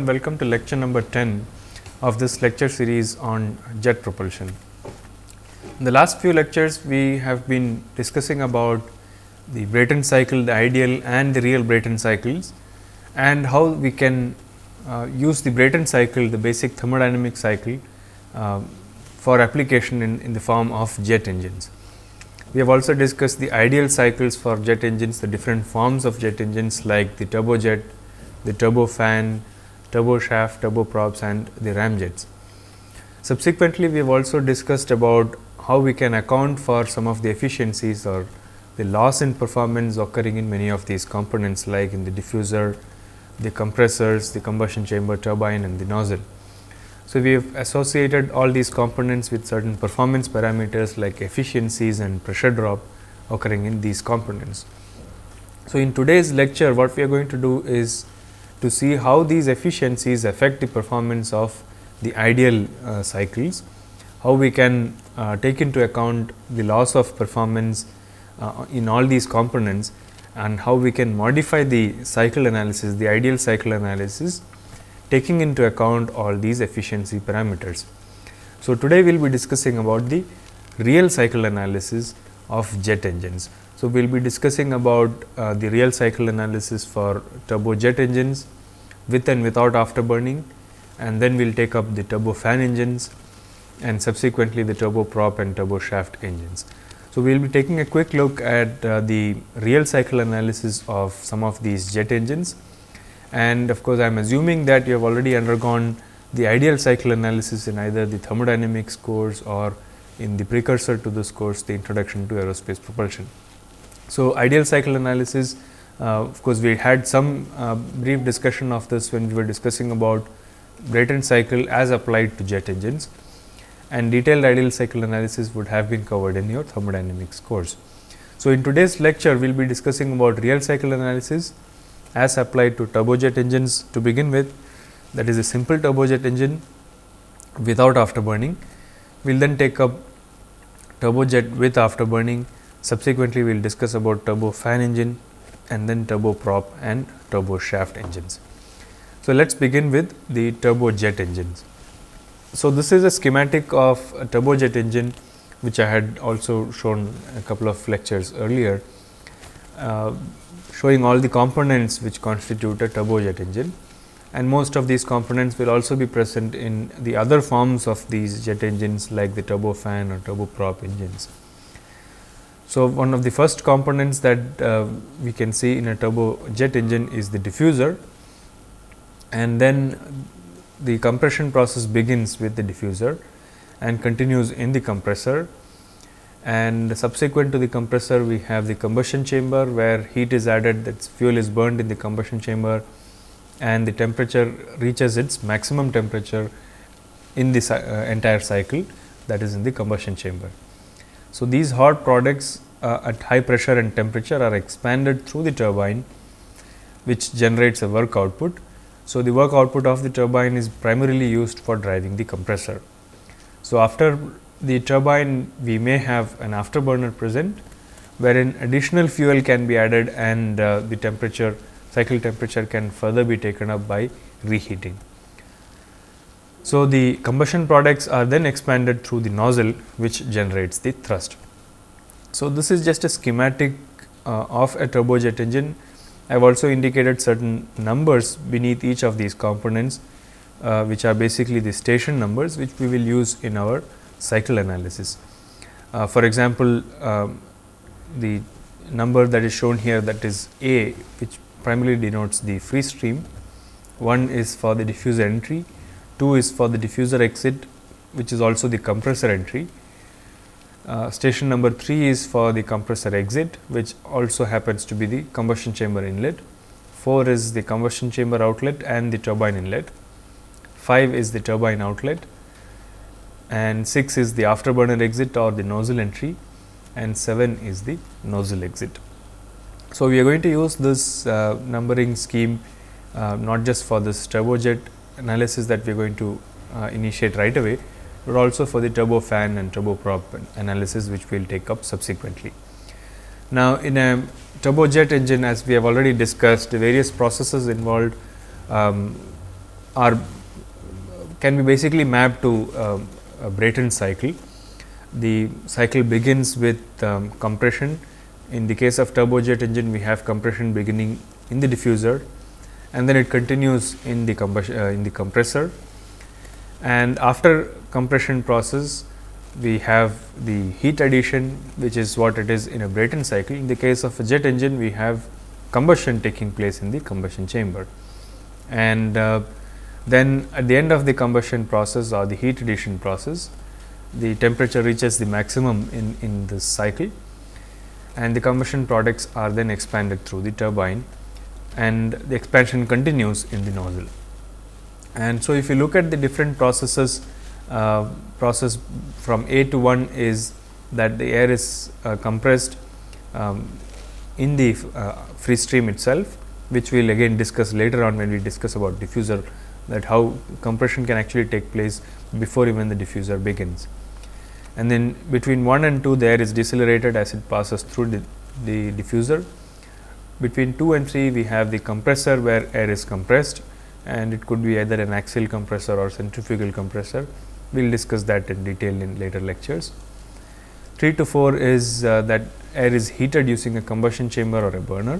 and welcome to lecture number 10 of this lecture series on jet propulsion. In the last few lectures, we have been discussing about the Brayton cycle, the ideal and the real Brayton cycles, and how we can use the Brayton cycle, the basic thermodynamic cycle, for application in the form of jet engines. We have also discussed the ideal cycles for jet engines, the different forms of jet engines like the turbojet, the turbofan, turbo shaft, turboprops and the ramjets. Subsequently, we have also discussed about how we can account for some of the efficiencies or the loss in performance occurring in many of these components like in the diffuser, the compressors, the combustion chamber, turbine and the nozzle. So, we have associated all these components with certain performance parameters like efficiencies and pressure drop occurring in these components. So, in today's lecture, what we are going to do is to see how these efficiencies affect the performance of the ideal cycles, how we can take into account the loss of performance in all these components, and how we can modify the cycle analysis, the ideal cycle analysis, taking into account all these efficiency parameters. So, today we will be discussing about the real cycle analysis of jet engines. So, we will be discussing about the real cycle analysis for turbojet engines with and without afterburning, and then we will take up the turbofan engines and subsequently the turboprop and turboshaft engines. So, we will be taking a quick look at the real cycle analysis of some of these jet engines. And of course, I am assuming that you have already undergone the ideal cycle analysis in either the thermodynamics course or in the precursor to this course, the introduction to aerospace propulsion. So, ideal cycle analysis, of course, we had some brief discussion of this when we were discussing about Brayton cycle as applied to jet engines, and detailed ideal cycle analysis would have been covered in your thermodynamics course. So, in today's lecture, we will be discussing about real cycle analysis as applied to turbojet engines to begin with, that is a simple turbojet engine without afterburning. We will then take up turbojet with afterburning. Subsequently, we will discuss about turbofan engine and then turboprop and turboshaft engines. So, let us begin with the turbojet engines. So, this is a schematic of a turbojet engine which I had also shown a couple of lectures earlier, showing all the components which constitute a turbojet engine, and most of these components will also be present in the other forms of these jet engines like the turbofan or turboprop engines. So, one of the first components that we can see in a turbojet engine is the diffuser, and then the compression process begins with the diffuser and continues in the compressor, and subsequent to the compressor we have the combustion chamber where heat is added, that fuel is burned in the combustion chamber and the temperature reaches its maximum temperature in this entire cycle, that is in the combustion chamber. So, these hot products at high pressure and temperature are expanded through the turbine, which generates a work output. So, the work output of the turbine is primarily used for driving the compressor. So, after the turbine we may have an afterburner present, wherein additional fuel can be added and the temperature, cycle temperature can further be taken up by reheating. So, the combustion products are then expanded through the nozzle which generates the thrust. So, this is just a schematic of a turbojet engine. I have also indicated certain numbers beneath each of these components, which are basically the station numbers which we will use in our cycle analysis. For example, the number that is shown here, that is A, which primarily denotes the free stream, 1 is for the diffuser entry, 2 is for the diffuser exit, which is also the compressor entry. Station number 3 is for the compressor exit, which also happens to be the combustion chamber inlet. 4 is the combustion chamber outlet and the turbine inlet. 5 is the turbine outlet, and 6 is the afterburner exit or the nozzle entry, and 7 is the nozzle exit. So, we are going to use this numbering scheme not just for this turbojet analysis that we are going to initiate right away, but also for the turbofan and turboprop analysis which we will take up subsequently. Now, in a turbojet engine, as we have already discussed, the various processes involved are can be basically mapped to a Brayton cycle. The cycle begins with compression. In the case of turbojet engine, we have compression beginning in the diffuser, and then it continues in the compressor. And after compression process, we have the heat addition, which is what it is in a Brayton cycle. In the case of a jet engine, we have combustion taking place in the combustion chamber, and then at the end of the combustion process or the heat addition process, the temperature reaches the maximum in this cycle, and the combustion products are then expanded through the turbine, and the expansion continues in the nozzle. And so, if you look at the different processes, process from A to 1 is that the air is compressed in the free stream itself, which we will again discuss later on when we discuss about diffuser, that how compression can actually take place before even the diffuser begins. And then between 1 and 2, the air is decelerated as it passes through the diffuser. Between 2 and 3, we have the compressor where air is compressed, and it could be either an axial compressor or centrifugal compressor. We will discuss that in detail in later lectures. 3 to 4 is that air is heated using a combustion chamber or a burner.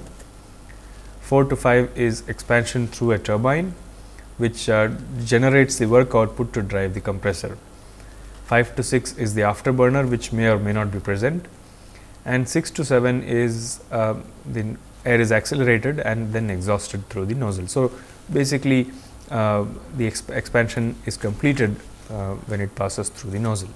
4 to 5 is expansion through a turbine, which generates the work output to drive the compressor. 5 to 6 is the afterburner, which may or may not be present, and 6 to 7 is the air is accelerated and then exhausted through the nozzle. So, basically the expansion is completed when it passes through the nozzle.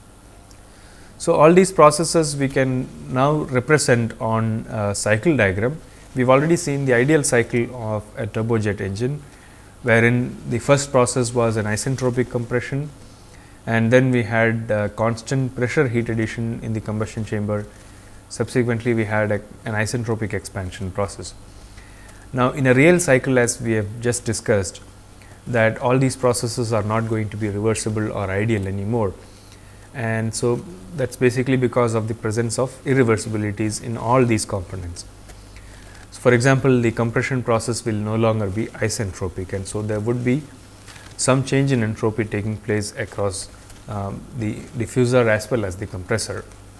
So, all these processes we can now represent on a cycle diagram. We have already seen the ideal cycle of a turbojet engine, wherein the first process was an isentropic compression, and then we had constant pressure heat addition in the combustion chamber. Subsequently, we had an isentropic expansion process. Now, in a real cycle, as we have just discussed, that all these processes are not going to be reversible or ideal anymore, and so that is basically because of the presence of irreversibilities in all these components. So, for example, the compression process will no longer be isentropic, and so there would be some change in entropy taking place across the diffuser as well as the compressor.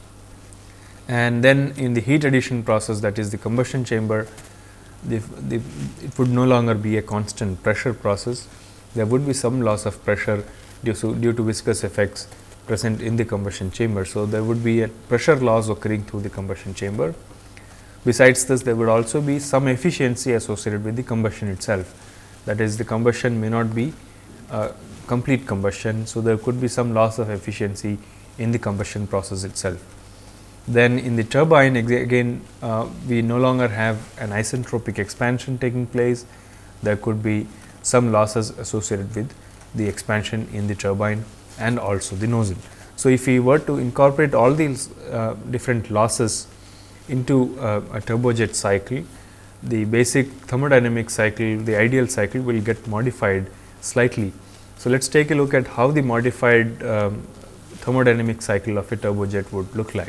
And then in the heat addition process, that is the combustion chamber, it would no longer be a constant pressure process. There would be some loss of pressure due to viscous effects present in the combustion chamber. So, there would be a pressure loss occurring through the combustion chamber. Besides this, there would also be some efficiency associated with the combustion itself, that is the combustion may not be complete combustion. So, there could be some loss of efficiency in the combustion process itself. Then in the turbine, again we no longer have an isentropic expansion taking place. There could be some losses associated with the expansion in the turbine and also the nozzle. So, if we were to incorporate all these different losses into a turbojet cycle, the basic thermodynamic cycle, the ideal cycle will get modified slightly. So, let us take a look at how the modified thermodynamic cycle of a turbojet would look like.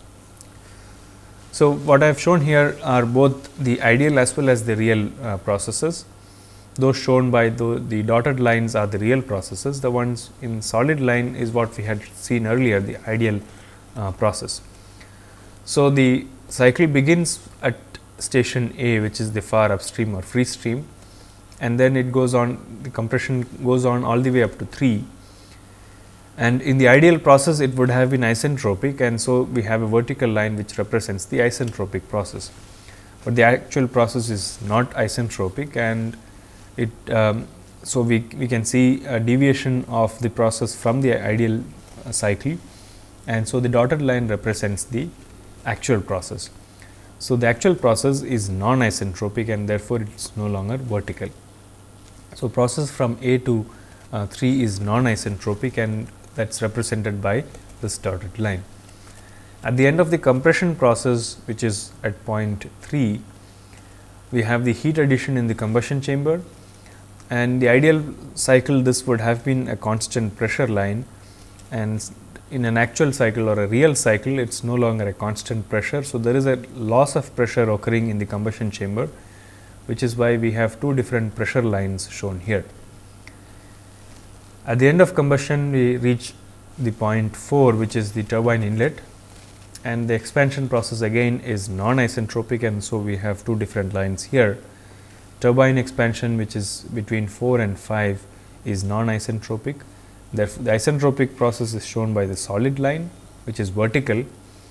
So, what I have shown here are both the ideal as well as the real processes. Those shown by the dotted lines are the real processes. The ones in solid line is what we had seen earlier, the ideal process. So, the cycle begins at station A, which is the far upstream or free stream, and then it goes on, the compression goes on all the way up to 3. And in the ideal process, it would have been isentropic, and so we have a vertical line which represents the isentropic process. But the actual process is not isentropic, and it so we can see a deviation of the process from the ideal cycle, and so the dotted line represents the actual process. So, the actual process is non-isentropic, and therefore, it is no longer vertical. So, process from A to 3 is non-isentropic, and that is represented by this dotted line. At the end of the compression process, which is at point 3, we have the heat addition in the combustion chamber, and the ideal cycle this would have been a constant pressure line, and in an actual cycle or a real cycle, it is no longer a constant pressure. So, there is a loss of pressure occurring in the combustion chamber, which is why we have two different pressure lines shown here. At the end of combustion, we reach the point 4, which is the turbine inlet, and the expansion process again is non-isentropic, and so we have two different lines here. Turbine expansion, which is between 4 and 5, is non-isentropic. Therefore, the isentropic process is shown by the solid line, which is vertical,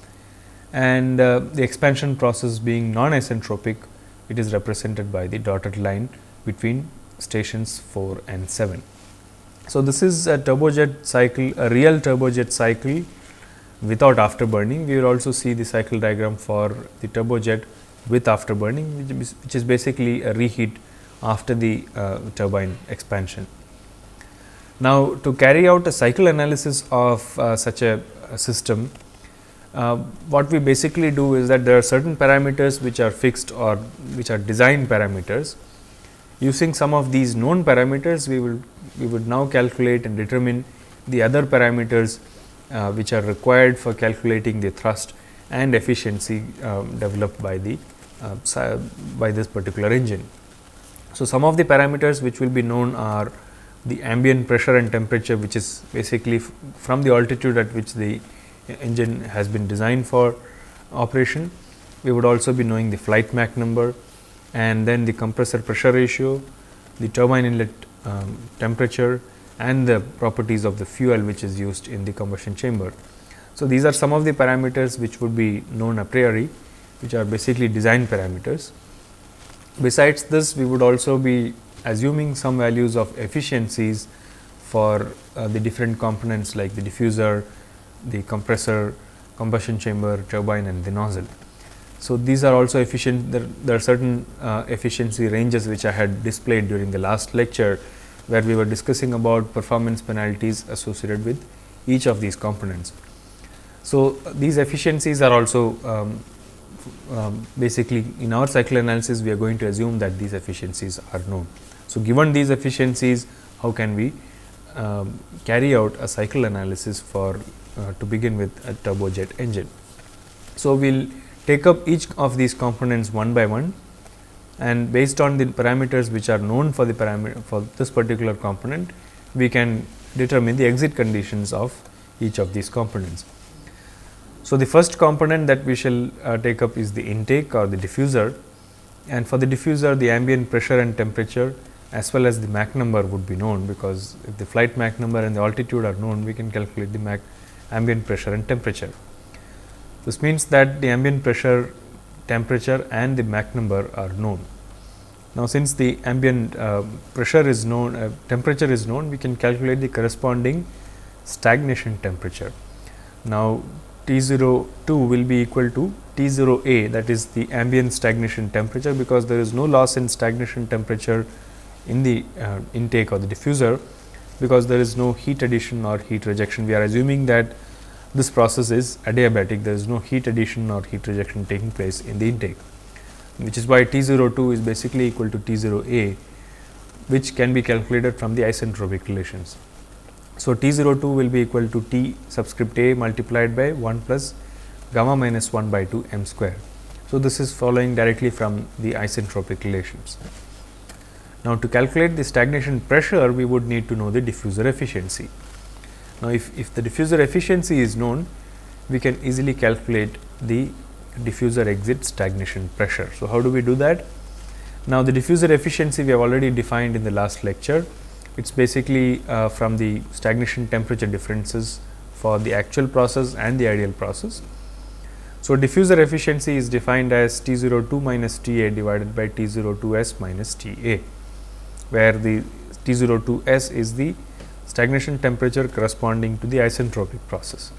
and the expansion process being non-isentropic, it is represented by the dotted line between stations 4 and 7. So, this is a turbojet cycle, a real turbojet cycle without afterburning. We will also see the cycle diagram for the turbojet with afterburning, which is basically a reheat after the turbine expansion. Now, to carry out a cycle analysis of such a system, what we basically do is that there are certain parameters which are fixed or which are design parameters. Using some of these known parameters, we would now calculate and determine the other parameters which are required for calculating the thrust and efficiency developed by the by this particular engine. So, some of the parameters which will be known are the ambient pressure and temperature, which is basically from the altitude at which the engine has been designed for operation. We would also be knowing the flight Mach number, and then the compressor pressure ratio, the turbine inlet temperature, and the properties of the fuel which is used in the combustion chamber. So, these are some of the parameters which would be known a priori, which are basically design parameters. Besides this, we would also be assuming some values of efficiencies for the different components like the diffuser, the compressor, combustion chamber, turbine, and the nozzle. So, these are also efficient. There are certain efficiency ranges which I had displayed during the last lecture, where we were discussing about performance penalties associated with each of these components. So, these efficiencies are also basically in our cycle analysis, we are going to assume that these efficiencies are known. So, given these efficiencies, how can we carry out a cycle analysis for to begin with a turbojet engine? So, we will take up each of these components one by one, and based on the parameters which are known for the parameter for this particular component, we can determine the exit conditions of each of these components. So, the first component that we shall take up is the intake or the diffuser, and for the diffuser the ambient pressure and temperature as well as the Mach number would be known, because if the flight Mach number and the altitude are known, we can calculate the ambient pressure and temperature. This means that the ambient pressure, temperature, and the Mach number are known. Now, since the ambient pressure is known, temperature is known, we can calculate the corresponding stagnation temperature. Now, T02 will be equal to T0A, that is the ambient stagnation temperature, because there is no loss in stagnation temperature in the intake or the diffuser, because there is no heat addition or heat rejection. We are assuming that this process is adiabatic, there is no heat addition or heat rejection taking place in the intake, which is why T02 is basically equal to T0A, which can be calculated from the isentropic relations. So, T02 will be equal to T subscript A multiplied by 1 plus gamma minus 1 by 2 m square. So, this is following directly from the isentropic relations. Now, to calculate the stagnation pressure, we would need to know the diffuser efficiency. Now, if the diffuser efficiency is known, we can easily calculate the diffuser exit stagnation pressure. So, how do we do that? Now, the diffuser efficiency we have already defined in the last lecture. It is basically from the stagnation temperature differences for the actual process and the ideal process. So, diffuser efficiency is defined as T02 minus Ta divided by T02s minus Ta, where the T02s is the stagnation temperature corresponding to the isentropic process.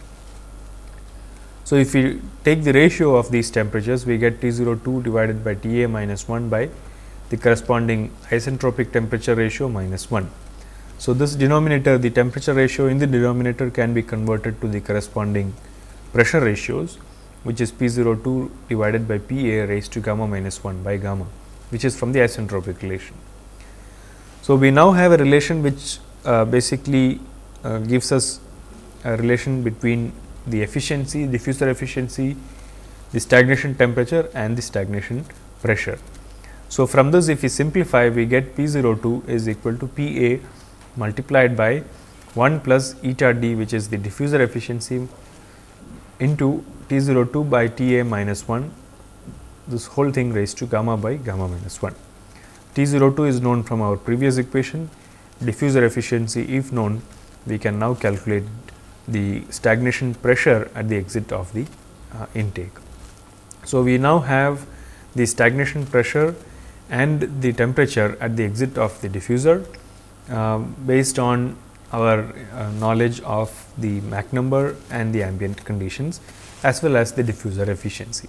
So, if we take the ratio of these temperatures, we get T02 divided by Ta minus 1 by the corresponding isentropic temperature ratio minus 1. So, this denominator, the temperature ratio in the denominator can be converted to the corresponding pressure ratios, which is P02 divided by Pa raised to gamma minus 1 by gamma, which is from the isentropic relation. So, we now have a relation which basically gives us a relation between the efficiency, diffuser efficiency, the stagnation temperature, and the stagnation pressure. So, from this, if we simplify, we get P02 is equal to Pa multiplied by 1 plus eta d, which is the diffuser efficiency, into T02 by Ta minus 1, this whole thing raised to gamma by gamma minus 1. T02 is known from our previous equation. Diffuser efficiency, if known, we can now calculate the stagnation pressure at the exit of the intake. So, we now have the stagnation pressure and the temperature at the exit of the diffuser based on our knowledge of the Mach number and the ambient conditions, as well as the diffuser efficiency.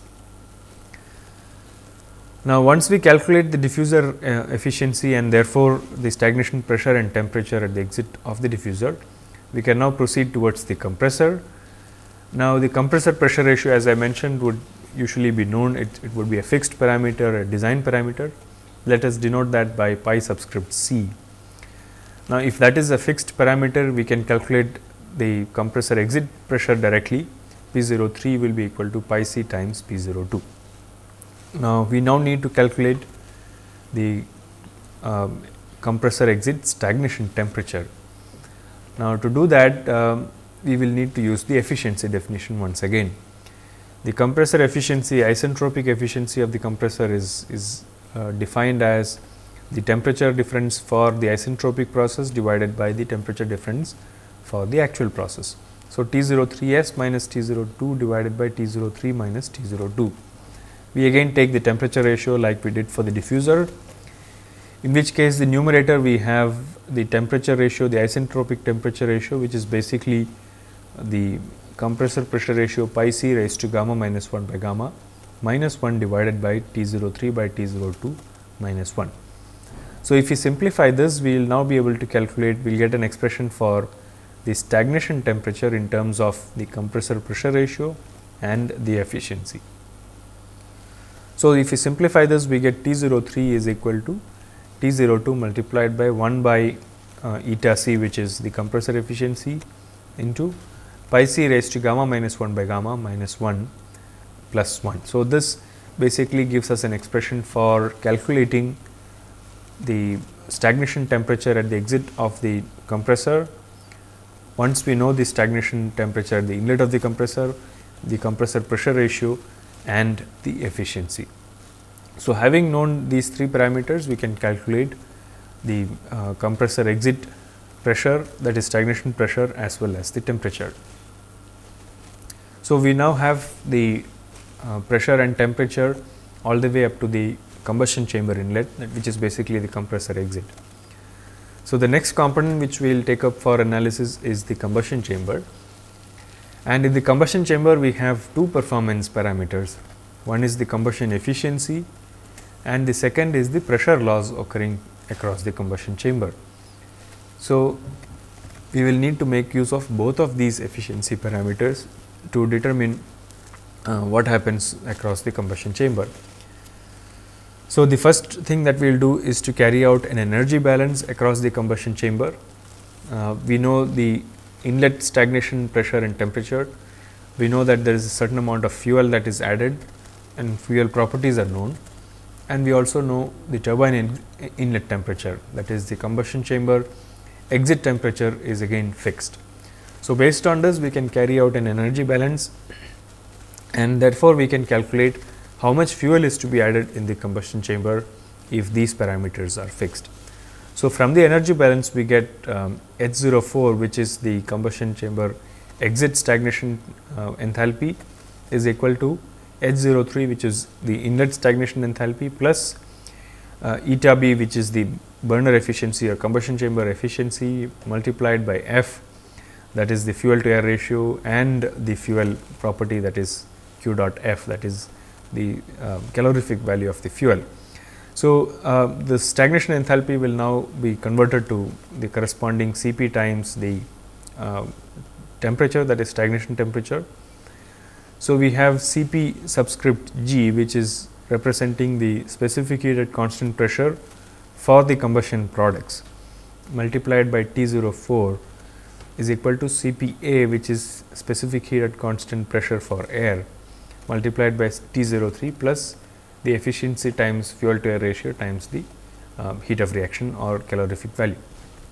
Now, once we calculate the diffuser efficiency and therefore, the stagnation pressure and temperature at the exit of the diffuser, we can now proceed towards the compressor. Now, the compressor pressure ratio, as I mentioned, would usually be known. It would be a fixed parameter, a design parameter. Let us denote that by pi subscript c. Now, if that is a fixed parameter, we can calculate the compressor exit pressure directly. P03 will be equal to pi c times P02. Now, we now need to calculate the compressor exit stagnation temperature. Now, to do that, we will need to use the efficiency definition once again. The compressor efficiency, isentropic efficiency of the compressor is defined as the temperature difference for the isentropic process divided by the temperature difference for the actual process. So, T03s minus T02 divided by T03 minus T02. We again take the temperature ratio like we did for the diffuser, in which case the numerator we have the temperature ratio, the isentropic temperature ratio, which is basically the compressor pressure ratio pi c raised to gamma minus 1 by gamma minus 1 divided by T03 by T02 minus 1. So, if we simplify this, we will now be able to calculate, we will get an expression for the stagnation temperature in terms of the compressor pressure ratio and the efficiency. So, if we simplify this, we get T03 is equal to T02 multiplied by 1 by eta c, which is the compressor efficiency, into pi c raised to gamma minus 1 by gamma minus 1 plus 1. So, this basically gives us an expression for calculating the stagnation temperature at the exit of the compressor. Once we know the stagnation temperature at the inlet of the compressor pressure ratio and the efficiency. So, having known these three parameters, we can calculate the compressor exit pressure, that is stagnation pressure, as well as the temperature. So, we now have the pressure and temperature all the way up to the combustion chamber inlet, which is basically the compressor exit. So, the next component which we will take up for analysis is the combustion chamber, and in the combustion chamber we have two performance parameters. One is the combustion efficiency and the second is the pressure loss occurring across the combustion chamber. So, we will need to make use of both of these efficiency parameters to determine what happens across the combustion chamber. So, the first thing that we will do is to carry out an energy balance across the combustion chamber. We know the inlet stagnation pressure and temperature. We know that there is a certain amount of fuel that is added and fuel properties are known, and we also know the turbine inlet temperature, that is the combustion chamber exit temperature is again fixed. So, based on this we can carry out an energy balance, and therefore, we can calculate how much fuel is to be added in the combustion chamber if these parameters are fixed. So, from the energy balance we get H04, which is the combustion chamber exit stagnation enthalpy, is equal to H03, which is the inlet stagnation enthalpy, plus eta b, which is the burner efficiency or combustion chamber efficiency, multiplied by F, that is the fuel to air ratio, and the fuel property, that is Q dot F, that is the calorific value of the fuel. So, the stagnation enthalpy will now be converted to the corresponding Cp times the temperature, that is stagnation temperature. So, we have Cp subscript G, which is representing the specific heat at constant pressure for the combustion products, multiplied by T04 is equal to Cpa, which is specific heat at constant pressure for air, multiplied by T03 plus the efficiency times fuel to air ratio times the heat of reaction or calorific value.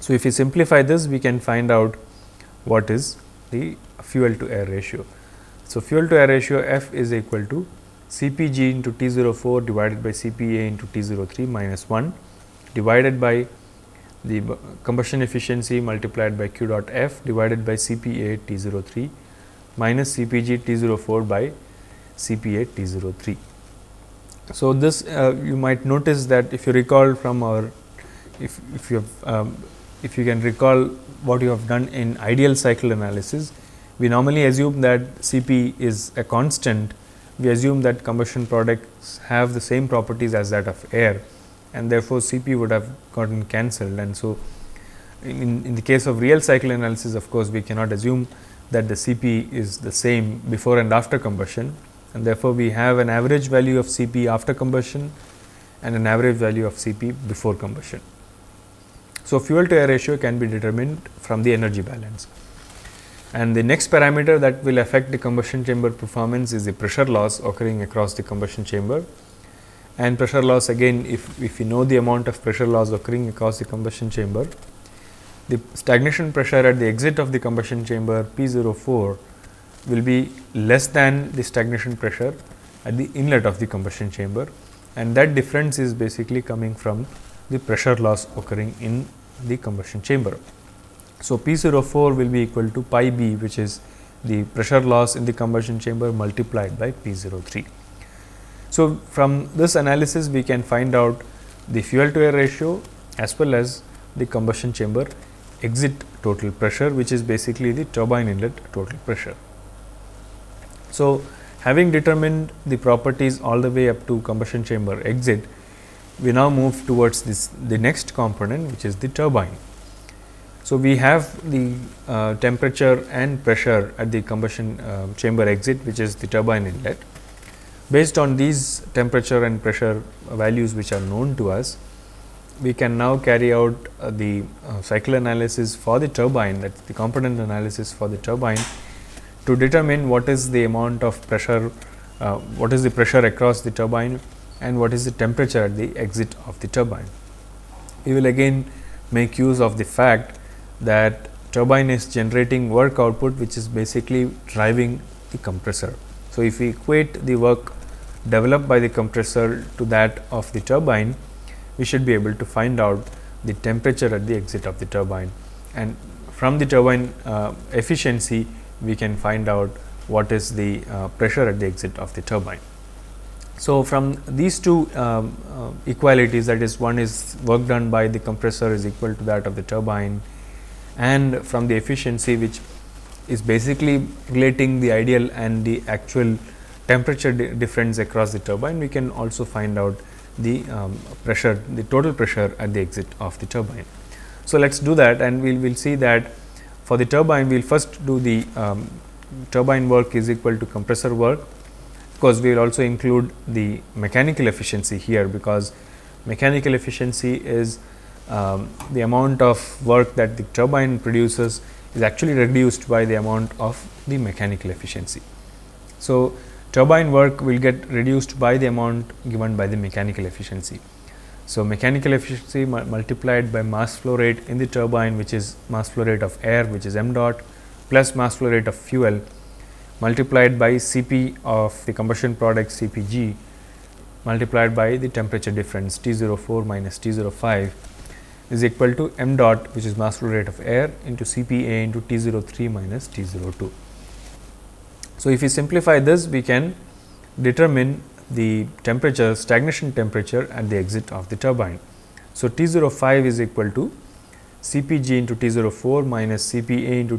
So, if we simplify this, we can find out what is the fuel to air ratio. So, fuel to air ratio F is equal to Cpg into T04 divided by Cpa into T03 minus 1 divided by the combustion efficiency multiplied by Q dot F divided by Cpa T03 minus Cpg T04 by Cpa T03. So, this you might notice that if you recall from our if you can recall what you have done in ideal cycle analysis, we normally assume that Cp is a constant. We assume that combustion products have the same properties as that of air, and therefore, Cp would have gotten cancelled. And so, in the case of real cycle analysis, of course, we cannot assume that the Cp is the same before and after combustion, and therefore, we have an average value of Cp after combustion and an average value of Cp before combustion. So, fuel to air ratio can be determined from the energy balance. And the next parameter that will affect the combustion chamber performance is the pressure loss occurring across the combustion chamber. And pressure loss, again, if you know the amount of pressure loss occurring across the combustion chamber, the stagnation pressure at the exit of the combustion chamber P04 will be less than the stagnation pressure at the inlet of the combustion chamber, and that difference is basically coming from the pressure loss occurring in the combustion chamber. So, P04 will be equal to pi b, which is the pressure loss in the combustion chamber multiplied by P03. So, from this analysis we can find out the fuel to air ratio as well as the combustion chamber exit total pressure, which is basically the turbine inlet total pressure. So, having determined the properties all the way up to combustion chamber exit, we now move towards the next component, which is the turbine. So, we have the temperature and pressure at the combustion chamber exit, which is the turbine inlet. Based on these temperature and pressure values which are known to us, we can now carry out the cycle analysis for the turbine, that is the component analysis for the turbine, to determine what is the amount of pressure, what is the pressure across the turbine, and what is the temperature at the exit of the turbine. We will again make use of the fact that turbine is generating work output, which is basically driving the compressor. So, if we equate the work developed by the compressor to that of the turbine, we should be able to find out the temperature at the exit of the turbine, and from the turbine efficiency we can find out what is the pressure at the exit of the turbine. So, from these two equalities, that is, one is work done by the compressor is equal to that of the turbine, and from the efficiency, which is basically relating the ideal and the actual temperature difference across the turbine, we can also find out the pressure, the total pressure at the exit of the turbine. So, let us do that, and we will see that for the turbine, we will first do the turbine work is equal to compressor work. Of course, we will also include the mechanical efficiency here, because mechanical efficiency is the amount of work that the turbine produces is actually reduced by the amount of the mechanical efficiency. So, turbine work will get reduced by the amount given by the mechanical efficiency. So, mechanical efficiency multiplied by mass flow rate in the turbine, which is mass flow rate of air, which is m dot, plus mass flow rate of fuel, multiplied by Cp of the combustion product Cpg, multiplied by the temperature difference T04 minus T05 is equal to m dot, which is mass flow rate of air, into Cpa into T03 minus T02. So, if we simplify this, we can determine the temperature, stagnation temperature at the exit of the turbine. So, T05 is equal to Cpg into T04 minus Cpa into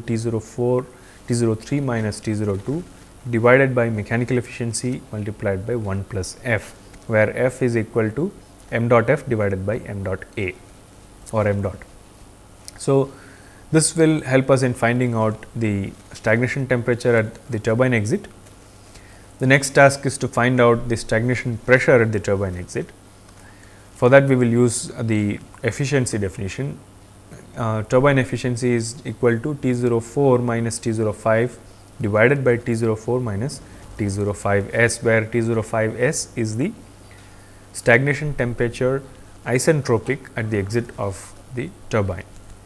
T03 minus T02 divided by mechanical efficiency multiplied by 1 plus F, where F is equal to m dot F divided by m dot A or m dot. So, this will help us in finding out the stagnation temperature at the turbine exit. The next task is to find out the stagnation pressure at the turbine exit. For that, we will use the efficiency definition. Turbine efficiency is equal to T04 minus T05 divided by T04 minus T05s, where T05s is the stagnation temperature isentropic at the exit of the turbine.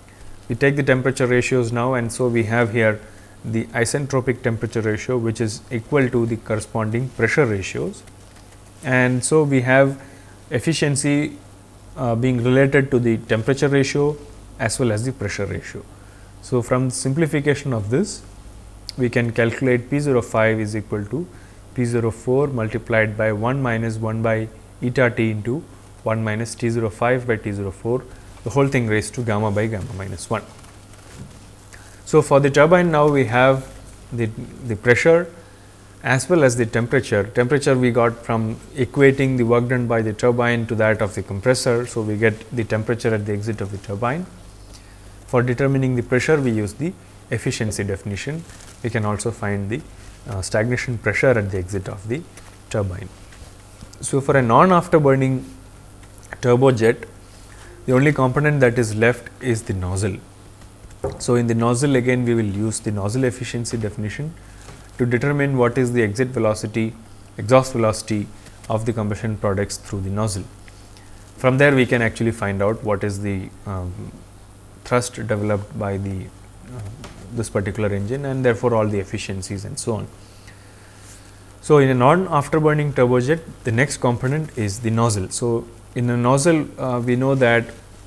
we take the temperature ratios now, and so we have here the isentropic temperature ratio, which is equal to the corresponding pressure ratios. And so, we have efficiency being related to the temperature ratio as well as the pressure ratio. So, from simplification of this, we can calculate P 05 is equal to P 04 multiplied by 1 minus 1 by eta T into 1 minus T 05 by T 04, the whole thing raised to gamma by gamma minus 1. So, for the turbine now we have the pressure as well as the temperature. Temperature we got from equating the work done by the turbine to that of the compressor. So, we get the temperature at the exit of the turbine. For determining the pressure, we use the efficiency definition. We can also find the stagnation pressure at the exit of the turbine. So, for a non-afterburning turbojet, the only component that is left is the nozzle. So, in the nozzle again we will use the nozzle efficiency definition to determine what is the exit velocity, exhaust velocity of the combustion products through the nozzle. From there we can actually find out what is the thrust developed by the this particular engine, and therefore, all the efficiencies and so on. So, in a non-afterburning turbojet, the next component is the nozzle. So, in a nozzle we know that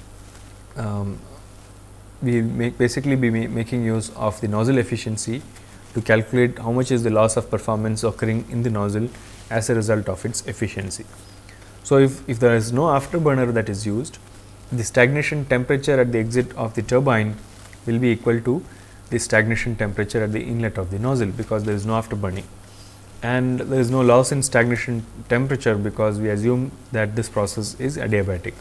we basically be making use of the nozzle efficiency to calculate how much is the loss of performance occurring in the nozzle as a result of its efficiency. So, if there is no afterburner that is used, the stagnation temperature at the exit of the turbine will be equal to the stagnation temperature at the inlet of the nozzle, because there is no afterburning, and there is no loss in stagnation temperature because we assume that this process is adiabatic.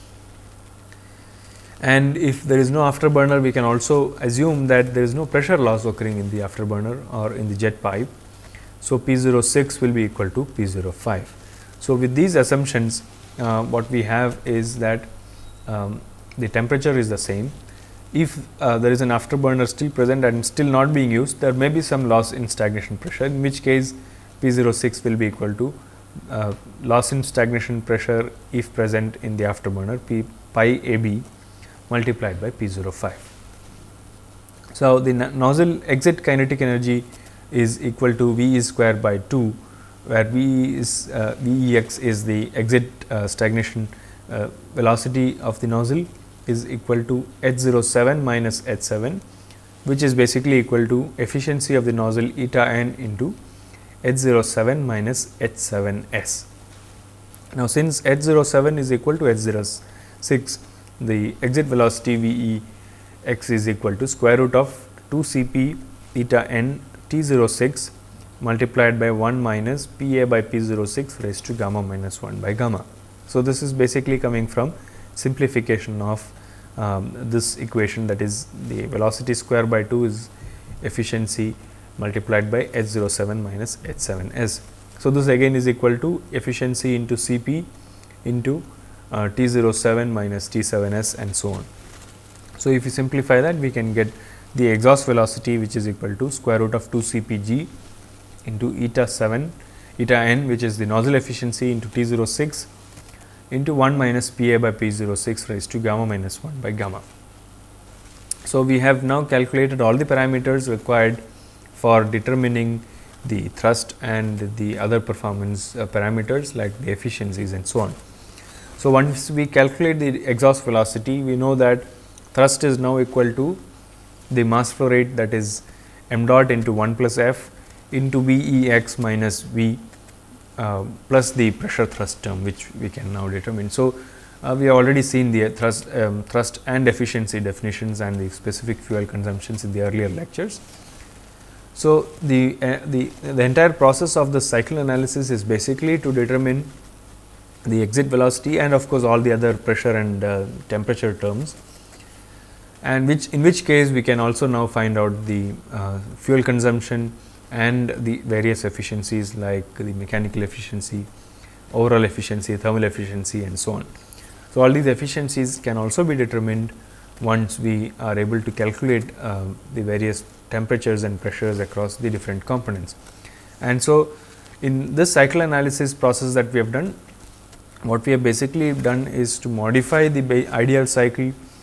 And if there is no afterburner, we can also assume that there is no pressure loss occurring in the afterburner or in the jet pipe. So, P 06 will be equal to P 05. So, with these assumptions, what we have is that the temperature is the same. If there is an afterburner still present and still not being used, there may be some loss in stagnation pressure, in which case P 06 will be equal to loss in stagnation pressure if present in the afterburner, P pi AB multiplied by P 05. So, the nozzle exit kinetic energy is equal to V E square by 2, where V is Vex is the exit stagnation velocity of the nozzle is equal to H07 minus H7, which is basically equal to efficiency of the nozzle eta n into H07 minus H7s. Now, since H07 is equal to H06, the exit velocity V E x is equal to square root of 2 Cp eta n T06 multiplied by 1 minus Pa by P06 raised to gamma minus 1 by gamma. So, this is basically coming from simplification of this equation, that is the velocity square by 2 is efficiency multiplied by H07 minus H7s. So, this again is equal to efficiency into Cp into T07 minus T7s and so on. So, if you simplify that, we can get the exhaust velocity, which is equal to square root of 2 Cpg into eta n, which is the nozzle efficiency, into T06 into 1 minus Pa by P06 raised to gamma minus 1 by gamma. So, we have now calculated all the parameters required for determining the thrust and the other performance parameters like the efficiencies and so on. So, once we calculate the exhaust velocity, we know that thrust is now equal to the mass flow rate, that is m dot into 1 plus F into Vex minus V plus the pressure thrust term, which we can now determine. So, we have already seen the thrust and efficiency definitions and the specific fuel consumptions in the earlier lectures. So, the entire process of the cycle analysis is basically to determine the exit velocity and of course, all the other pressure and temperature terms, and in which case we can also now find out the fuel consumption and the various efficiencies like the mechanical efficiency, overall efficiency, thermal efficiency and so on. So, all these efficiencies can also be determined once we are able to calculate the various temperatures and pressures across the different components. And so, in this cycle analysis process that we have done, what we have basically done is to modify the ideal cycle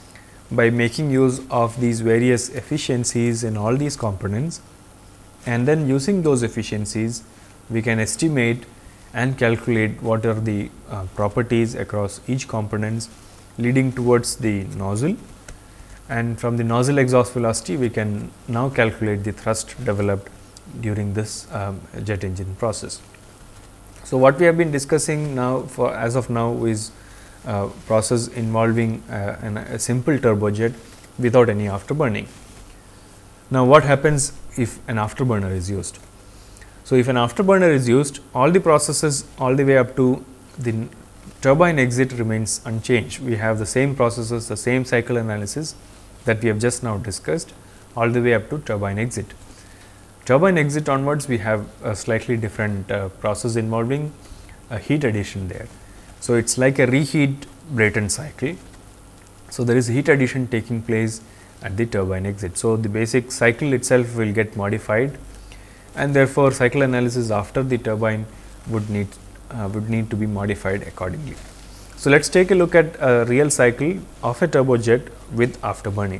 by making use of these various efficiencies in all these components, and then using those efficiencies we can estimate and calculate what are the properties across each components leading towards the nozzle, and from the nozzle exhaust velocity we can now calculate the thrust developed during this jet engine process. So, what we have been discussing now for as of now is process involving a simple turbojet without any afterburning. Now, what happens if an afterburner is used? So, if an afterburner is used, all the processes all the way up to the turbine exit remains unchanged. We have the same processes, the same cycle analysis that we have just now discussed all the way up to turbine exit. Turbine exit onwards, we have a slightly different process involving a heat addition there. So, it is like a reheat Brayton cycle. So, there is heat addition taking place at the turbine exit. So, the basic cycle itself will get modified, and therefore, cycle analysis after the turbine would need to be modified accordingly. So, let us take a look at a real cycle of a turbojet with afterburning.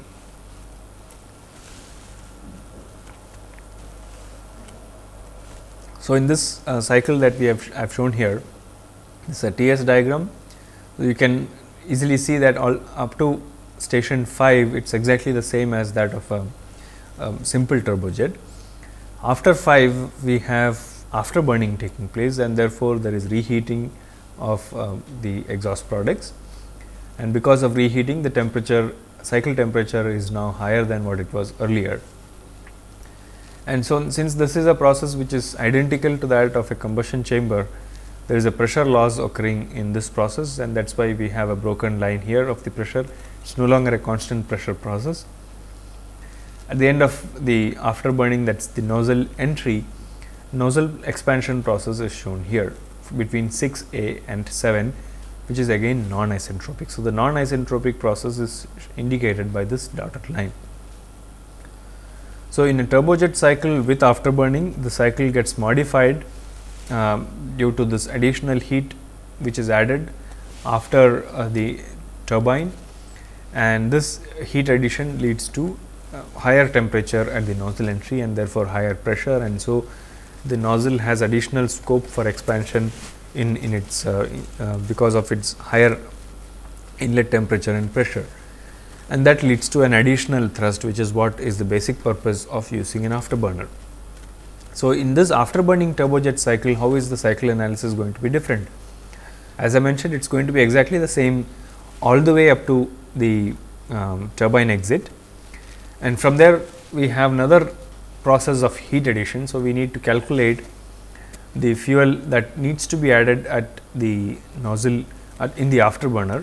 So, in this cycle that we have shown here, this is a TS diagram. You can easily see that all up to station 5, it is exactly the same as that of a simple turbojet. After 5, we have afterburning taking place, and therefore, there is reheating of the exhaust products, and because of reheating, the temperature, cycle temperature is now higher than what it was earlier. And so, since this is a process which is identical to that of a combustion chamber, there is a pressure loss occurring in this process, and that is why we have a broken line here of the pressure. It is no longer a constant pressure process. At the end of the afterburning, that is the nozzle entry, nozzle expansion process is shown here between 6A and 7, which is again non-isentropic. So, the non-isentropic process is indicated by this dotted line. So, in a turbojet cycle with afterburning, the cycle gets modified due to this additional heat which is added after the turbine, and this heat addition leads to higher temperature at the nozzle entry and therefore, higher pressure, and so the nozzle has additional scope for expansion in its because of its higher inlet temperature and pressure, and that leads to an additional thrust, which is what is the basic purpose of using an afterburner. So, in this afterburning turbojet cycle, how is the cycle analysis going to be different? As I mentioned, it is going to be exactly the same all the way up to the turbine exit, and from there we have another process of heat addition. So, we need to calculate the fuel that needs to be added at the nozzle in the afterburner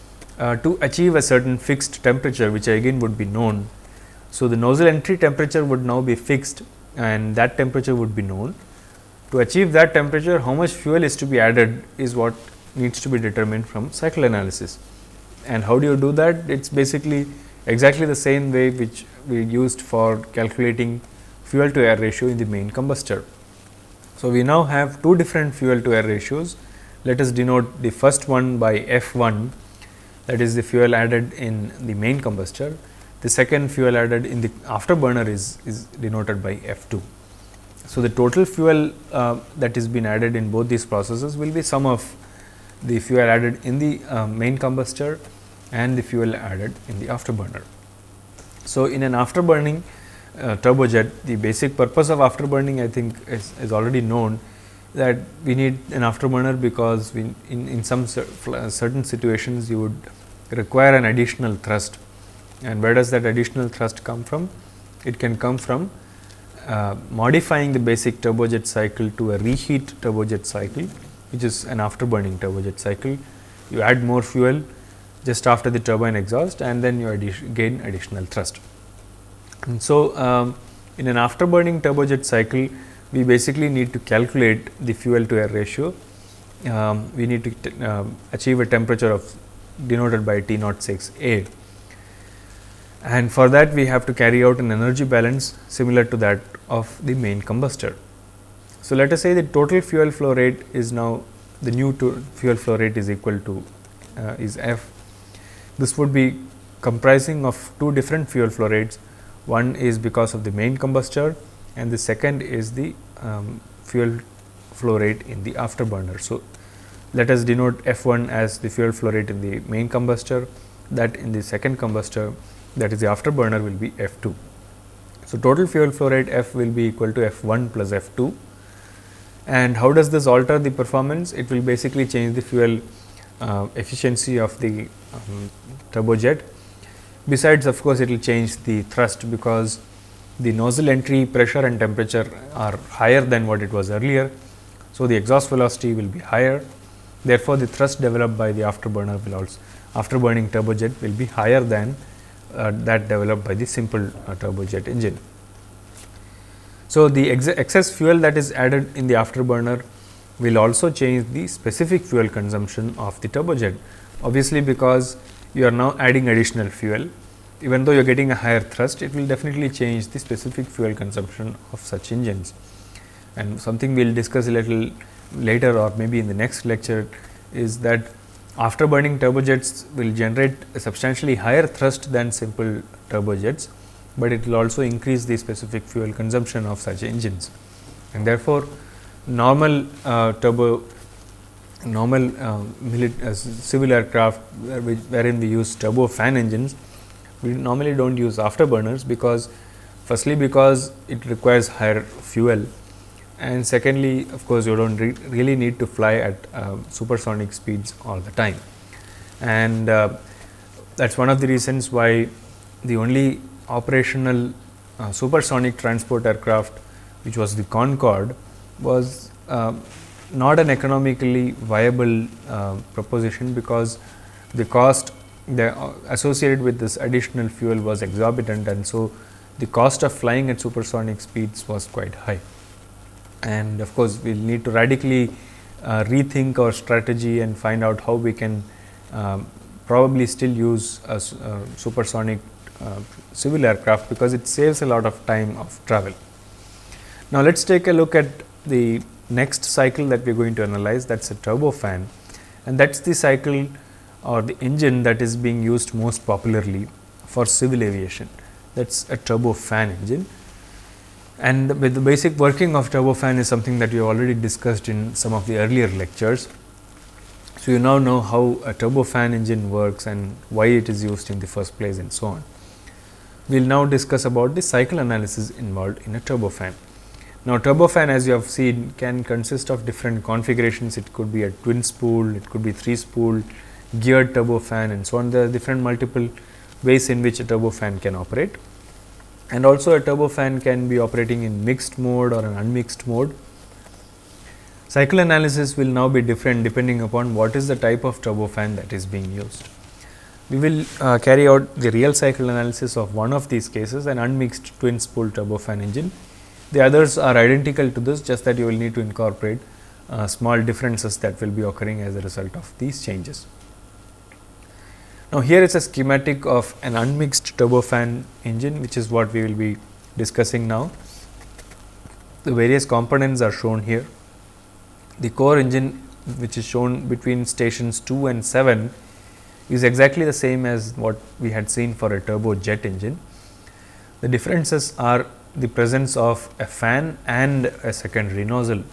to achieve a certain fixed temperature, which again would be known. So, the nozzle entry temperature would now be fixed, and that temperature would be known. To achieve that temperature, how much fuel is to be added is what needs to be determined from cycle analysis. And how do you do that? It is basically exactly the same way which we used for calculating fuel to air ratio in the main combustor. So, we now have two different fuel to air ratios. Let us denote the first one by F1, that is the fuel added in the main combustor. The second fuel added in the afterburner is denoted by F2. So, the total fuel that is been added in both these processes will be sum of the fuel added in the main combustor and the fuel added in the afterburner. So, in an afterburning turbojet, the basic purpose of afterburning I think is already known, that we need an afterburner because we in some certain situations you would require an additional thrust. And where does that additional thrust come from? It can come from modifying the basic turbojet cycle to a reheat turbojet cycle, which is an afterburning turbojet cycle. You add more fuel just after the turbine exhaust, and then you gain additional thrust. And so, in an afterburning turbojet cycle, we basically need to calculate the fuel to air ratio. We need to achieve a temperature of denoted by T06A, and for that we have to carry out an energy balance similar to that of the main combustor. So, let us say the total fuel flow rate is now the new fuel flow rate is equal to is F. This would be comprising of two different fuel flow rates. One is because of the main combustor and the second is the fuel flow rate in the afterburner. So, let us denote F1 as the fuel flow rate in the main combustor, that in the second combustor, that is the afterburner, will be F2. So, total fuel flow rate F will be equal to F1 plus F2. And how does this alter the performance? It will basically change the fuel efficiency of the turbojet. Besides, of course, it will change the thrust, because the nozzle entry pressure and temperature are higher than what it was earlier. So, the exhaust velocity will be higher. Therefore, the thrust developed by the afterburner will also, afterburning turbojet will be higher than that developed by the simple turbojet engine. So, the excess fuel that is added in the afterburner will also change the specific fuel consumption of the turbojet. Obviously, because you are now adding additional fuel, even though you are getting a higher thrust, it will definitely change the specific fuel consumption of such engines. And something we will discuss a little later, or maybe in the next lecture, is that afterburning turbojets will generate a substantially higher thrust than simple turbojets, but it will also increase the specific fuel consumption of such engines. And therefore, normal civil aircraft wherein we use turbofan engines, we normally do not use afterburners, because firstly because it requires higher fuel, and secondly, of course, you do not really need to fly at supersonic speeds all the time. And that is one of the reasons why the only operational supersonic transport aircraft, which was the Concorde, was not an economically viable proposition, because the cost associated with this additional fuel was exorbitant, and so the cost of flying at supersonic speeds was quite high. And of course, we will need to radically rethink our strategy and find out how we can probably still use a supersonic civil aircraft, because it saves a lot of time of travel. Now, let us take a look at the next cycle that we are going to analyze, that is a turbofan, and that is the cycle or the engine that is being used most popularly for civil aviation. That is a turbofan engine. And with the basic working of turbofan is something that we have already discussed in some of the earlier lectures. So, you now know how a turbofan engine works and why it is used in the first place and so on. We will now discuss about the cycle analysis involved in a turbofan. Now, turbofan, as you have seen, can consist of different configurations. It could be a twin spool, it could be 3-spool, geared turbofan and so on. There are different multiple ways in which a turbofan can operate. And also a turbofan can be operating in mixed mode or an unmixed mode. Cycle analysis will now be different depending upon what is the type of turbofan that is being used. We will carry out the real cycle analysis of one of these cases, an unmixed twin spool turbofan engine. The others are identical to this, just that you will need to incorporate small differences that will be occurring as a result of these changes. Now, here is a schematic of an unmixed turbofan engine, which is what we will be discussing now. The various components are shown here. The core engine, which is shown between stations 2 and 7, is exactly the same as what we had seen for a turbojet engine. The differences are the presence of a fan and a secondary nozzle.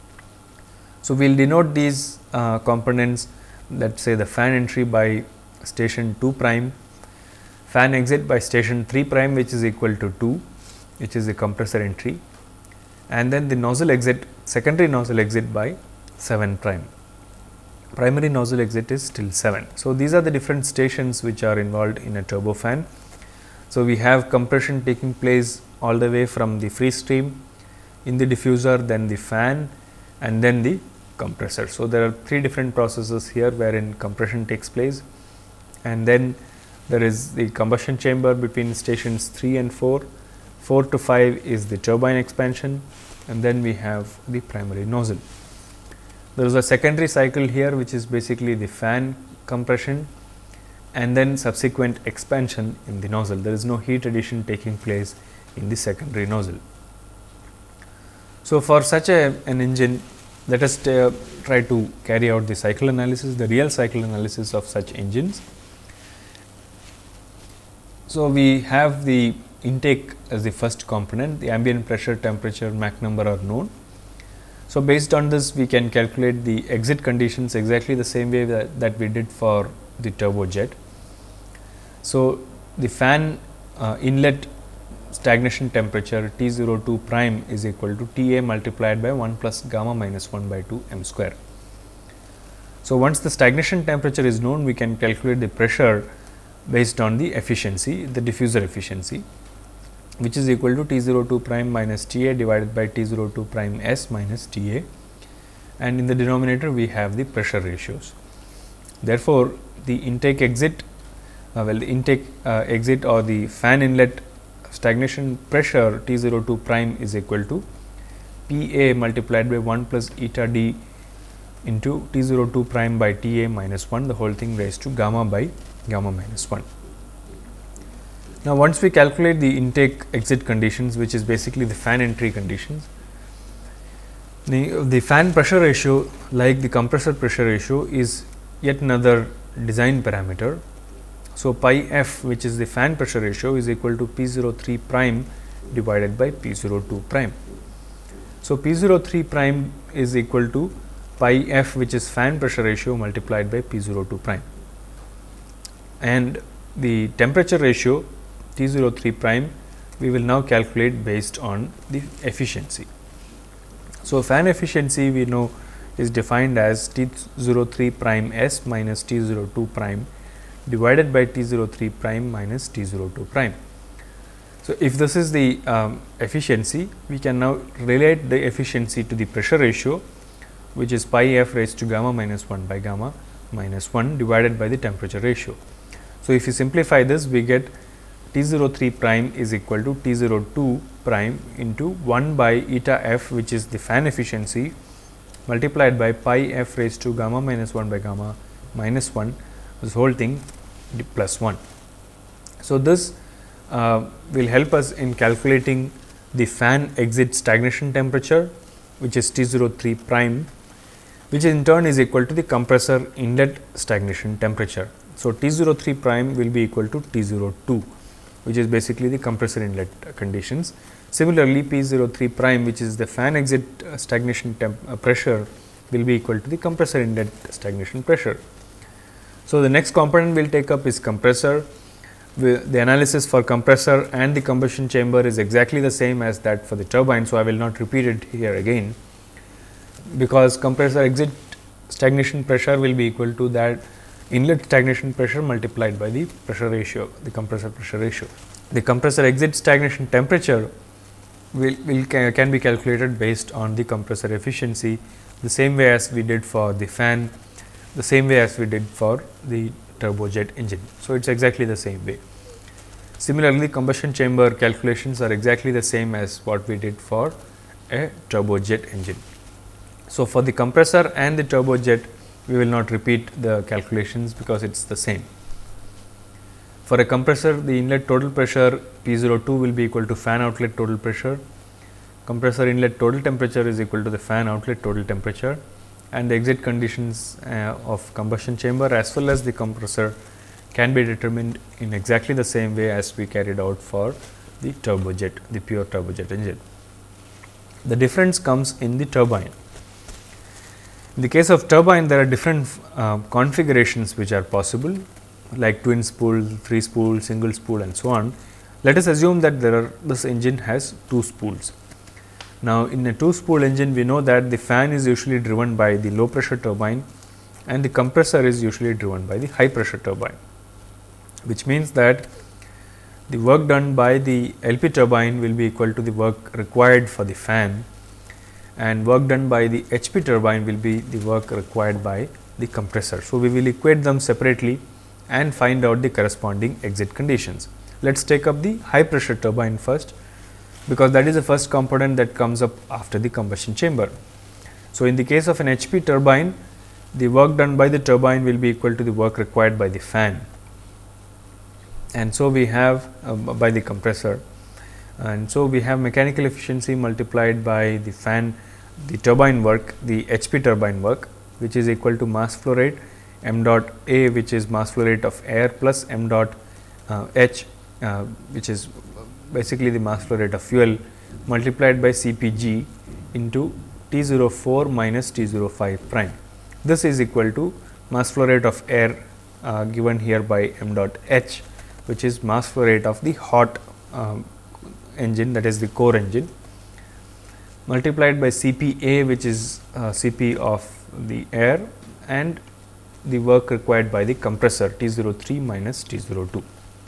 So, we will denote these components, let us say the fan entry by station 2 prime, fan exit by station 3 prime, which is equal to 2, which is the compressor entry, and then the nozzle exit, secondary nozzle exit by 7 prime. Primary nozzle exit is still 7. So, these are the different stations which are involved in a turbofan. So, we have compression taking place all the way from the free stream in the diffuser, then the fan, and then the compressor. So, there are 3 different processes here wherein compression takes place, and then there is the combustion chamber between stations 3 and 4, 4 to 5 is the turbine expansion, and then we have the primary nozzle. There is a secondary cycle here, which is basically the fan compression and then subsequent expansion in the nozzle. There is no heat addition taking place in the secondary nozzle. So, for such an engine, let us try to carry out the cycle analysis, the real cycle analysis of such engines. So, we have the intake as the first component, the ambient pressure, temperature, Mach number are known. So, based on this we can calculate the exit conditions exactly the same way that we did for the turbojet. So, the fan inlet stagnation temperature T02 prime is equal to Ta multiplied by 1 plus gamma minus 1 by 2 m square. So, once the stagnation temperature is known, we can calculate the pressure based on the efficiency, the diffuser efficiency, which is equal to T02 prime minus Ta divided by T02 prime S minus Ta, and in the denominator we have the pressure ratios. Therefore, the intake exit exit or the fan inlet stagnation pressure T02 prime is equal to Pa multiplied by 1 plus eta d into T02 prime by Ta minus 1, the whole thing raised to gamma by gamma minus 1. Now, once we calculate the intake exit conditions, which is basically the fan entry conditions, the fan pressure ratio, like the compressor pressure ratio, is yet another design parameter. So, pi f, which is the fan pressure ratio, is equal to P03 prime divided by P02 prime. So, P03 prime is equal to pi f, which is fan pressure ratio multiplied by P02 prime, and the temperature ratio T03 prime we will now calculate based on the efficiency. So, fan efficiency we know is defined as T03 prime S minus T02 prime divided by T03 prime minus T02 prime. So, if this is the efficiency, we can now relate the efficiency to the pressure ratio, which is pi f raised to gamma minus 1 by gamma minus 1 divided by the temperature ratio. So, if you simplify this, we get T03 prime is equal to T02 prime into 1 by eta f, which is the fan efficiency, multiplied by pi f raised to gamma minus 1 by gamma minus 1, this whole thing plus 1. So, this will help us in calculating the fan exit stagnation temperature, which is T03 prime, which in turn is equal to the compressor inlet stagnation temperature. So, T03 prime will be equal to T02, which is basically the compressor inlet conditions. Similarly, P03 prime, which is the fan exit stagnation pressure, will be equal to the compressor inlet stagnation pressure. So, the next component we will take up is compressor. The analysis for compressor and the combustion chamber is exactly the same as that for the turbine. So, I will not repeat it here again, because compressor exit stagnation pressure will be equal to that inlet stagnation pressure multiplied by the pressure ratio, the compressor pressure ratio. The compressor exit stagnation temperature can be calculated based on the compressor efficiency, the same way as we did for the fan, the same way as we did for the turbojet engine. So, it is exactly the same way. Similarly, combustion chamber calculations are exactly the same as what we did for a turbojet engine. So, for the compressor and the turbojet, we will not repeat the calculations because it is the same. For a compressor, the inlet total pressure P02 will be equal to fan outlet total pressure, compressor inlet total temperature is equal to the fan outlet total temperature, and the exit conditions of combustion chamber as well as the compressor can be determined in exactly the same way as we carried out for the turbojet, the pure turbojet engine. The difference comes in the turbine. In the case of turbine, there are different configurations which are possible, like twin spool, 3 spool, single spool and so on. Let us assume that this engine has 2 spools. Now, in a 2 spool engine, we know that the fan is usually driven by the low pressure turbine and the compressor is usually driven by the high pressure turbine, which means that the work done by the LP turbine will be equal to the work required for the fan, and work done by the HP turbine will be the work required by the compressor. So, we will equate them separately and find out the corresponding exit conditions. Let us take up the high pressure turbine first, because that is the first component that comes up after the combustion chamber. So, in the case of an HP turbine, the work done by the turbine will be equal to the work required by the fan, and so we have by the compressor, and so we have mechanical efficiency multiplied by the fan, the turbine work, the HP turbine work, which is equal to mass flow rate m dot A, which is mass flow rate of air, plus m dot H, which is basically the mass flow rate of fuel, multiplied by Cpg into T04 minus T05 prime. This is equal to mass flow rate of air given here by m dot h, which is mass flow rate of the hot engine, that is the core engine, multiplied by Cpa, which is Cp of the air, and the work required by the compressor T03 minus T02.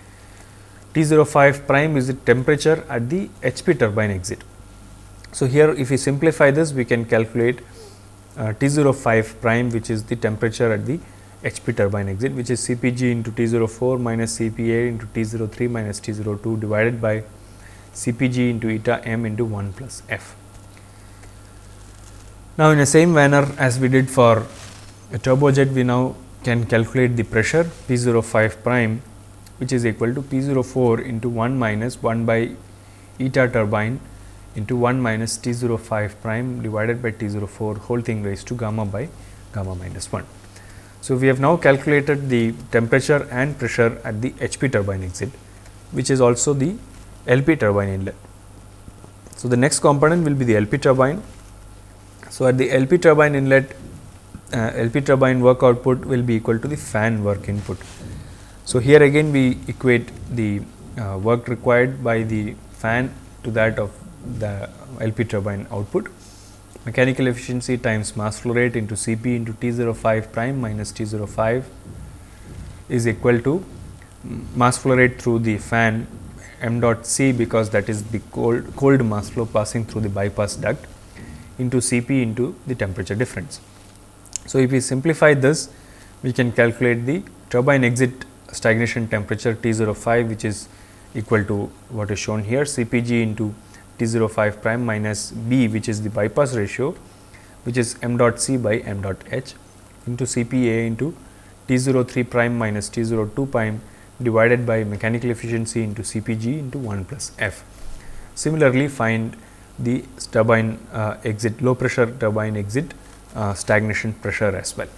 T05 prime is the temperature at the HP turbine exit. So, here if we simplify this, we can calculate T05 prime, which is the temperature at the HP turbine exit, which is Cpg into T04 minus Cpa into T03 minus T02 divided by Cpg into eta m into 1 plus f. Now, in the same manner as we did for a turbojet, we now can calculate the pressure P05 prime, which is equal to P04 into 1 minus 1 by eta turbine into 1 minus T05 prime divided by T04 whole thing raised to gamma by gamma minus 1. So, we have now calculated the temperature and pressure at the HP turbine exit, which is also the LP turbine inlet. So, the next component will be the LP turbine. So, at the LP turbine inlet, LP turbine work output will be equal to the fan work input. So, here again we equate the work required by the fan to that of the LP turbine output. Mechanical efficiency times mass flow rate into Cp into T05 prime minus T05 is equal to mass flow rate through the fan m dot c, because that is the cold mass flow passing through the bypass duct, into Cp into the temperature difference. So, if we simplify this, we can calculate the turbine exit stagnation temperature T05, which is equal to what is shown here, Cpg into T05 prime minus B, which is the bypass ratio, which is m dot c by m dot h, into Cpa into T03 prime minus T02 prime divided by mechanical efficiency into Cpg into 1 plus f. Similarly, find the turbine exit, low pressure turbine exit stagnation pressure as well.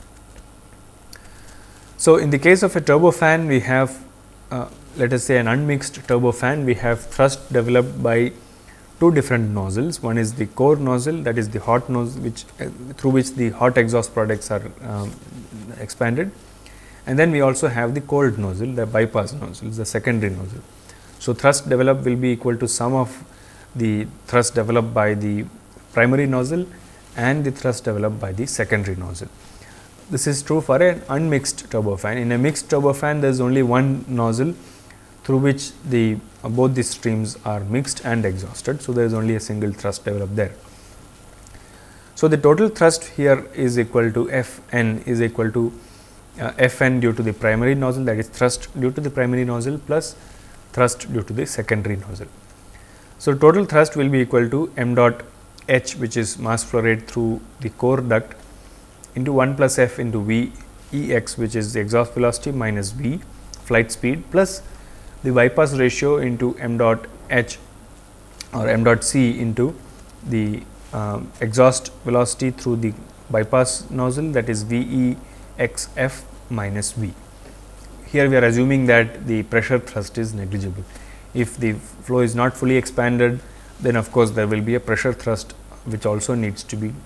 So, in the case of a turbofan, we have let us say an unmixed turbofan, we have thrust developed by two different nozzles. One is the core nozzle, that is the hot nozzle, which through which the hot exhaust products are expanded, and then we also have the cold nozzle, the bypass nozzle, the secondary nozzle. So, thrust developed will be equal to sum of the thrust developed by the primary nozzle and the thrust developed by the secondary nozzle. This is true for an unmixed turbofan. In a mixed turbofan, there is only one nozzle through which the both the streams are mixed and exhausted. So, there is only a single thrust developed there. So, the total thrust here is equal to F n is equal to F n due to the primary nozzle, that is thrust due to the primary nozzle plus thrust due to the secondary nozzle. So, total thrust will be equal to m dot h, which is mass flow rate through the core duct, into 1 plus f into v E x, which is the exhaust velocity, minus v flight speed, plus the bypass ratio into m dot h or m dot c into the exhaust velocity through the bypass nozzle, that is v E x f minus v. Here we are assuming that the pressure thrust is negligible. If the flow is not fully expanded, then of course, there will be a pressure thrust, which also needs to be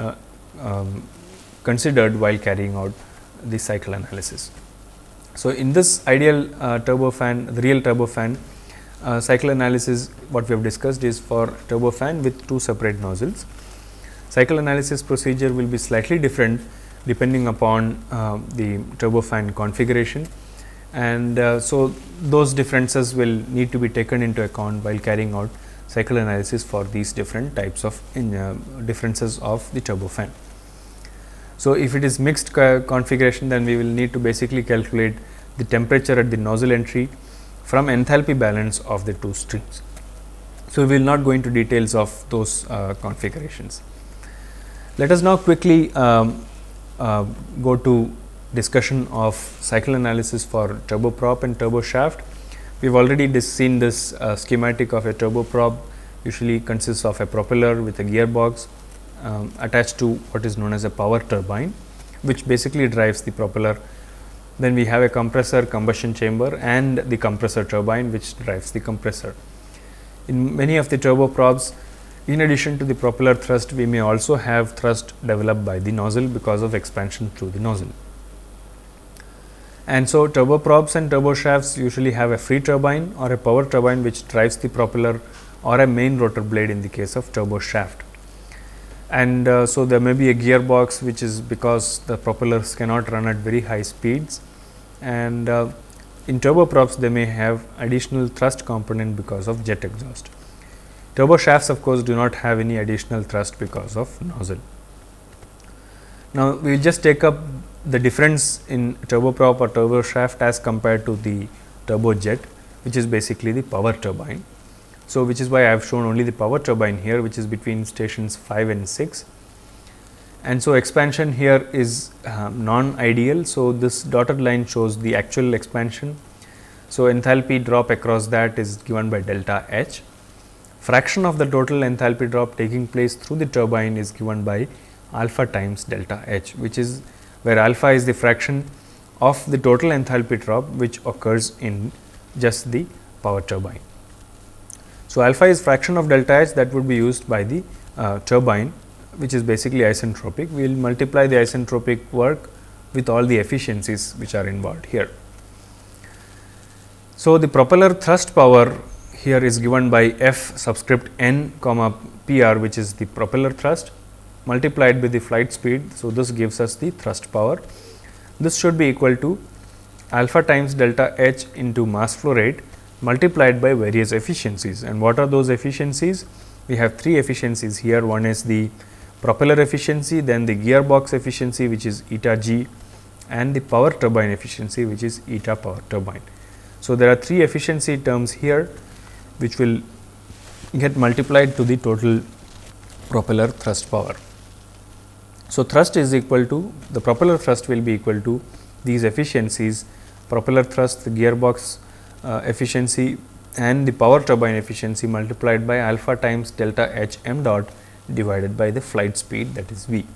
considered while carrying out the cycle analysis. So, in this ideal turbofan, the real turbofan cycle analysis, what we have discussed is for turbofan with two separate nozzles. Cycle analysis procedure will be slightly different depending upon the turbofan configuration, and so those differences will need to be taken into account while carrying out cycle analysis for these different types of differences of the turbofan. So, if it is mixed configuration, then we will need to basically calculate the temperature at the nozzle entry from enthalpy balance of the two streams. So, we will not go into details of those configurations. Let us now quickly go to discussion of cycle analysis for turboprop and turboshaft. We have already seen this schematic of a turboprop. Usually consists of a propeller with a gearbox attached to what is known as a power turbine, which basically drives the propeller Then we have a compressor, combustion chamber, and the compressor turbine which drives the compressor. In many of the turboprops, in addition to the propeller thrust, we may also have thrust developed by the nozzle because of expansion through the nozzle. And so, turboprops and turboshafts usually have a free turbine or a power turbine which drives the propeller, or a main rotor blade in the case of turboshaft. And so, there may be a gearbox, which is because the propellers cannot run at very high speeds, and in turboprops they may have additional thrust component because of jet exhaust. Turboshafts of course do not have any additional thrust because of nozzle. Now, we will just take up the difference in turboprop or turboshaft as compared to the turbojet, which is basically the power turbine. So, which is why I have shown only the power turbine here, which is between stations 5 and 6. And so, expansion here is non-ideal. So, this dotted line shows the actual expansion. So, enthalpy drop across that is given by delta H. Fraction of the total enthalpy drop taking place through the turbine is given by alpha times delta H, which is where alpha is the fraction of the total enthalpy drop which occurs in just the power turbine. So, alpha is fraction of delta H that would be used by the turbine, which is basically isentropic. We will multiply the isentropic work with all the efficiencies which are involved here. So, the propeller thrust power here is given by F subscript n comma PR, which is the propeller thrust, multiplied by the flight speed. So, this gives us the thrust power. This should be equal to alpha times delta H into mass flow rate multiplied by various efficiencies. And what are those efficiencies? We have three efficiencies here. One is the propeller efficiency, then the gearbox efficiency, which is eta g, and the power turbine efficiency, which is eta power turbine. So, there are three efficiency terms here which will get multiplied to the total propeller thrust power. So, thrust is equal to, the propeller thrust will be equal to these efficiencies, propeller thrust, the gearbox efficiency, and the power turbine efficiency multiplied by alpha times delta H m dot divided by the flight speed, that is V.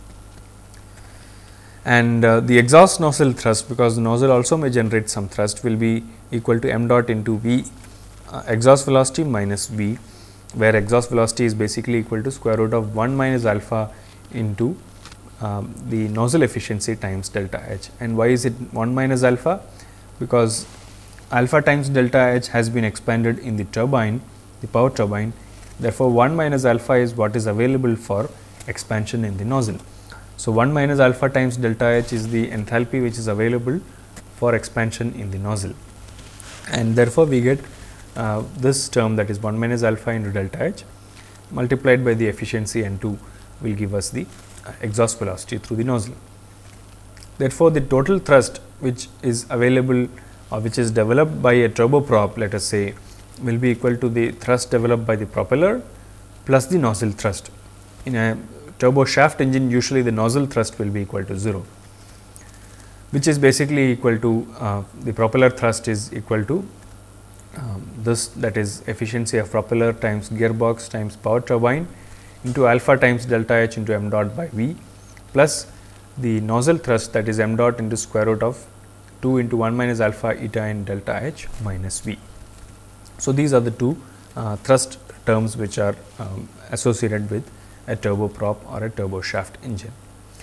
And the exhaust nozzle thrust, because the nozzle also may generate some thrust, will be equal to m dot into V exhaust velocity minus V, where exhaust velocity is basically equal to square root of 1 minus alpha into the nozzle efficiency times delta H. And why is it 1 minus alpha? Because alpha times delta H has been expanded in the turbine, the power turbine. Therefore, 1 minus alpha is what is available for expansion in the nozzle. So, 1 minus alpha times delta H is the enthalpy which is available for expansion in the nozzle, and therefore, we get this term, that is 1 minus alpha into delta H multiplied by the efficiency N2 will give us the exhaust velocity through the nozzle. Therefore, the total thrust which is available or which is developed by a turboprop, let us say, will be equal to the thrust developed by the propeller plus the nozzle thrust. In a turbo shaft engine, usually the nozzle thrust will be equal to 0, which is basically equal to the propeller thrust is equal to this, that is efficiency of propeller times gearbox times power turbine into alpha times delta H into m dot by V, plus the nozzle thrust, that is m dot into square root of 2 into 1 minus alpha eta and delta H minus V. So, these are the two thrust terms which are associated with a turboprop or a turbo shaft engine.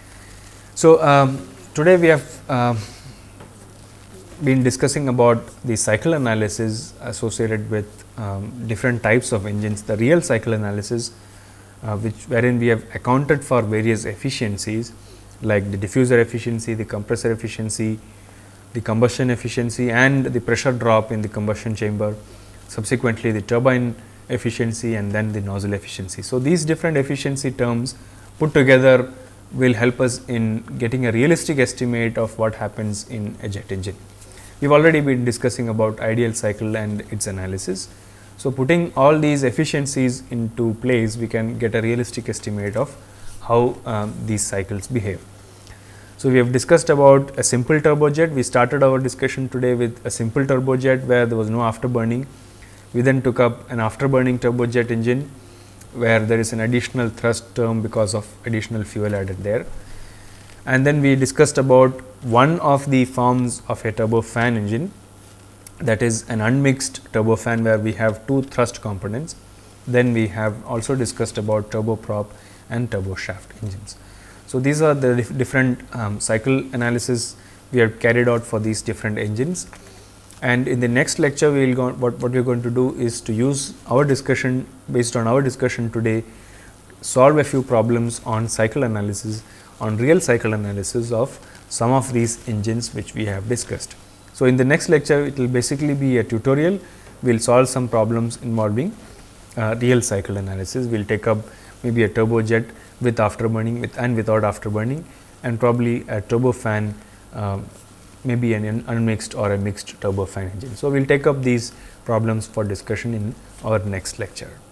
So, today we have been discussing about the cycle analysis associated with different types of engines, the real cycle analysis, wherein we have accounted for various efficiencies like the diffuser efficiency, the compressor efficiency, the combustion efficiency, and the pressure drop in the combustion chamber, subsequently the turbine efficiency, and then the nozzle efficiency. So, these different efficiency terms put together will help us in getting a realistic estimate of what happens in a jet engine. We have already been discussing about ideal cycle and its analysis. So, putting all these efficiencies into place, we can get a realistic estimate of how these cycles behave. So, we have discussed about a simple turbojet. We started our discussion today with a simple turbojet where there was no afterburning. We then took up an afterburning turbojet engine where there is an additional thrust term because of additional fuel added there. And then we discussed about one of the forms of a turbofan engine, that is an unmixed turbofan where we have two thrust components. Then we have also discussed about turboprop and turboshaft engines. So, these are the different cycle analysis we have carried out for these different engines. And in the next lecture, we will go what we are going to do is to use our discussion, based on our discussion today, solve a few problems on cycle analysis, on real cycle analysis of some of these engines which we have discussed. So, in the next lecture, it will basically be a tutorial. We will solve some problems involving real cycle analysis. We will take up maybe a turbojet with afterburning and without afterburning, and probably a turbofan, maybe an unmixed or a mixed turbofan engine. So, we will take up these problems for discussion in our next lecture.